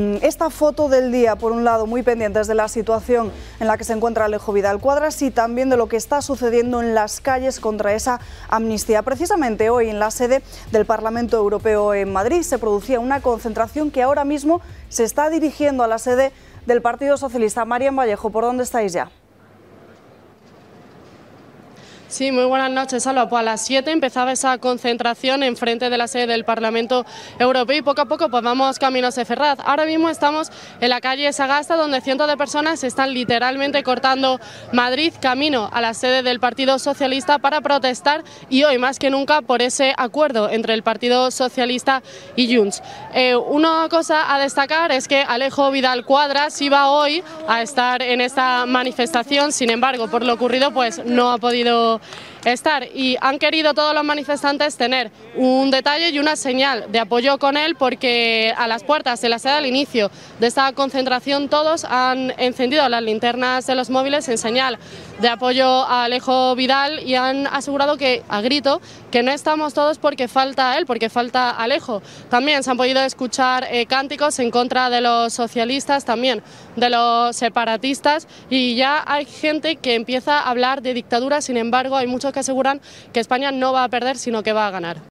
Esta foto del día, por un lado, muy pendientes de la situación en la que se encuentra Alejo Vidal Quadras y también de lo que está sucediendo en las calles contra esa amnistía. Precisamente hoy, en la sede del Parlamento Europeo en Madrid, se producía una concentración que ahora mismo se está dirigiendo a la sede del Partido Socialista. Marian Vallejo, ¿por dónde estáis ya? Sí, muy buenas noches, Alba. Pues a las 7 empezaba esa concentración en frente de la sede del Parlamento Europeo y poco a poco pues vamos camino a Ferraz. Ahora mismo estamos en la calle Sagasta, donde cientos de personas están literalmente cortando Madrid camino a la sede del Partido Socialista para protestar, y hoy más que nunca por ese acuerdo entre el Partido Socialista y Junts. Una cosa a destacar es que Alejo Vidal Quadras iba hoy a estar en esta manifestación, sin embargo, por lo ocurrido pues no ha podido estar, y han querido todos los manifestantes tener un detalle y una señal de apoyo con él, porque a las puertas de la sede, al inicio de esta concentración, todos han encendido las linternas de los móviles en señal de apoyo a Alejo Vidal y han asegurado que, a grito, que no estamos todos porque falta él, porque falta Alejo. También se han podido escuchar cánticos en contra de los socialistas, también de los separatistas, y ya hay gente que empieza a hablar de dictadura. Sin embargo, hay muchos que aseguran que España no va a perder, sino que va a ganar.